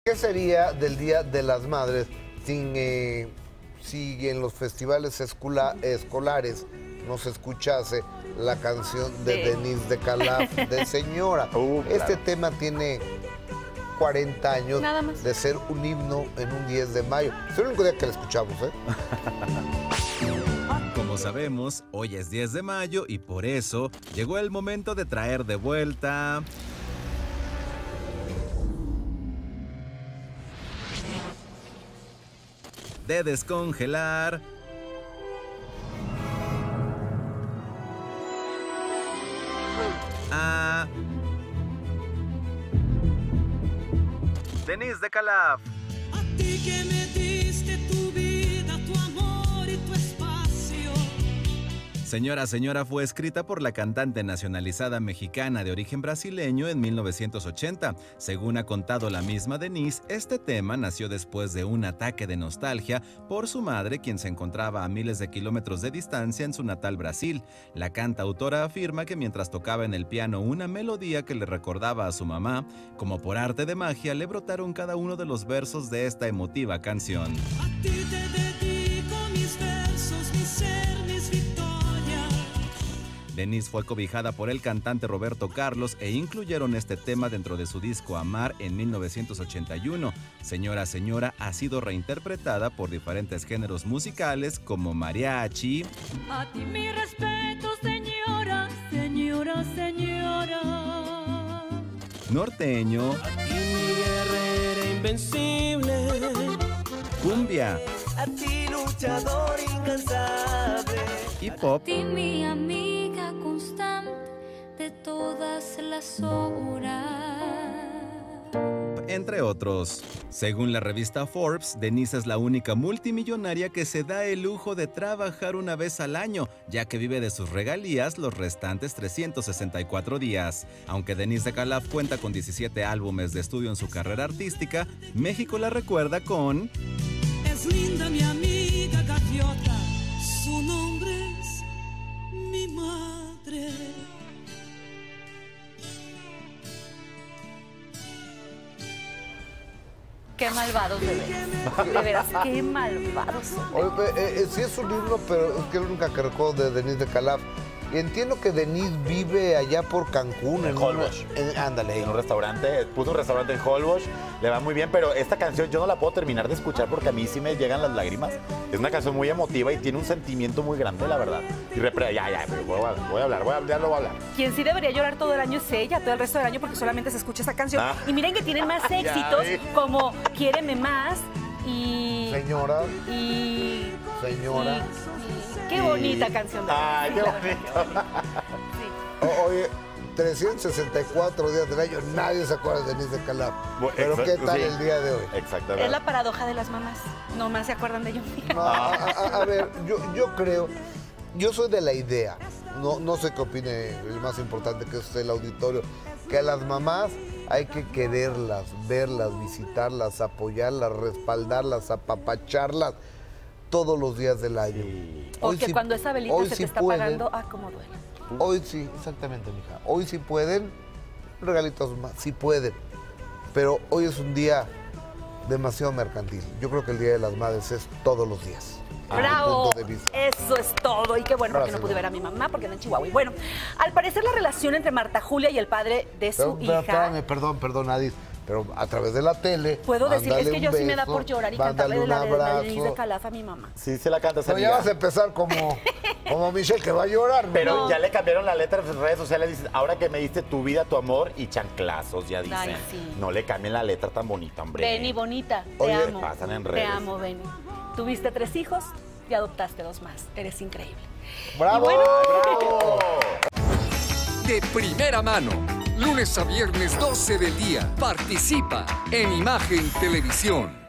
¿Qué sería del Día de las Madres sin, si en los festivales escolares no se escuchase la canción de Denise de Calaf, de Señora? Claro. Este tema tiene 40 años de ser un himno en un 10 de mayo. Es el único día que la escuchamos, ¿eh? Como sabemos, hoy es 10 de mayo y por eso llegó el momento de traer de vuelta... de descongelar... a... Denise de Calaf. A ti que me diste tu vida, tu amor y tu espacio. Señora, Señora fue escrita por la cantante nacionalizada mexicana de origen brasileño en 1980. Según ha contado la misma Denise, este tema nació después de un ataque de nostalgia por su madre, quien se encontraba a miles de kilómetros de distancia en su natal Brasil. La cantautora afirma que mientras tocaba en el piano una melodía que le recordaba a su mamá, como por arte de magia le brotaron cada uno de los versos de esta emotiva canción. A ti te dedico mis versos, mi ser, mis victorias. Denise fue cobijada por el cantante Roberto Carlos e incluyeron este tema dentro de su disco Amar en 1981. Señora, Señora ha sido reinterpretada por diferentes géneros musicales como mariachi, A ti mi respeto, señora, señora, señora. norteño, A ti mi guerrera invencible, cumbia a ti luchador incansable. y pop. A ti mi amiga constante de todas las horas. Entre otros. Según la revista Forbes, Denise es la única multimillonaria que se da el lujo de trabajar una vez al año, ya que vive de sus regalías los restantes 364 días. Aunque Denise de Calaf cuenta con 17 álbumes de estudio en su carrera artística, México la recuerda con... Es linda mi amiga gaviota, su nombre es mi madre. Qué malvados, de veras. De veras, qué malvados son. Oye, sí es un himno, pero es que es la única que recuerdo de Denise de Calaf. Y entiendo que Denise vive allá por Cancún. En Holbox. Ándale. En un restaurante, puso un restaurante en Holbox, le va muy bien, pero esta canción yo no la puedo terminar de escuchar porque a mí sí me llegan las lágrimas. Es una canción muy emotiva y tiene un sentimiento muy grande, la verdad. Y pero voy a hablar. Quien sí debería llorar todo el año es ella, todo el resto del año, porque solamente se escucha esa canción. Y miren que tienen más éxitos, como Quiéreme Más y... Señora. Y... Señora. Qué bonita canción. De Ay, qué la bonito. verdad. Sí. Oye, 364 días del año, nadie se acuerda de Denise de Calaf. Pero ¿qué tal sí. el día de hoy? Exactamente. Es la paradoja de las mamás. Nomás se acuerdan de ellos. No, a ver, yo creo, yo soy de la idea, no sé qué opine el más importante que es el auditorio, que a las mamás hay que quererlas, verlas, visitarlas, apoyarlas, respaldarlas, apapacharlas todos los días del año. Porque sí, cuando esa velita se te está apagando, cómo duele. Hoy sí, exactamente, mija. Hoy sí pueden, regalitos más, sí pueden. Pero hoy es un día demasiado mercantil. Yo creo que el Día de las Madres es todos los días. ¡Bravo! Eso es todo. Y qué bueno, porque no pude ver a mi mamá porque anda en Chihuahua. Y bueno, al parecer la relación entre Marta Julia y el padre de su hija... Perdón, Adis. Pero a través de la tele. Puedo decir, es que yo sí me da beso, por llorar y mándale cantarle de la un de abrazo. Denise de Calaf a mi mamá. Sí, se la cantas, Pero amiga. ya vas a empezar como Michelle, que va a llorar. Pero ¿no? ya le cambiaron la letra en sus redes sociales. Dicen, ahora que me diste tu vida, tu amor y chanclazos, ya dicen. Ay, sí. No le cambien la letra tan bonita, hombre. Beni, bonita, te Oye, amo. pasan en Te redes. amo, Beni. Tuviste 3 hijos y adoptaste 2 más. Eres increíble. ¡Bravo! Y bueno, ¡Bravo! De primera mano, lunes a viernes 12 del día. Participa en Imagen Televisión.